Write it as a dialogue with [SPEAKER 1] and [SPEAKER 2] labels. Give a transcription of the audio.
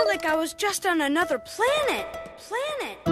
[SPEAKER 1] felt like I was just on another planet.